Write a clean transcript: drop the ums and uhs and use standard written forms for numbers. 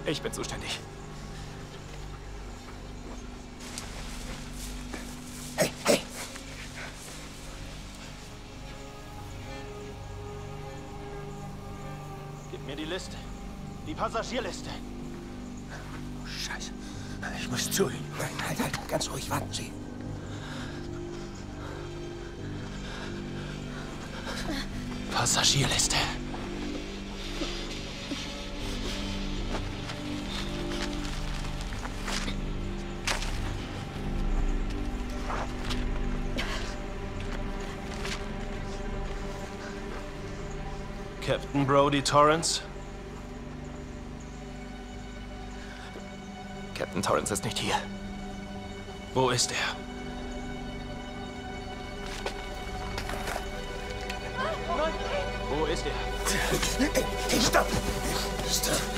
Ich bin zuständig. Hey, hey! Gib mir die Liste. Die Passagierliste. Oh, Scheiße. Ich muss zu Ihnen. Nein, halt. Ganz ruhig. Warten Sie. Passagierliste. Captain Brody Torrance? Captain Torrance ist nicht hier. Wo ist er? Wo ist er? Hey, stopp! Stopp!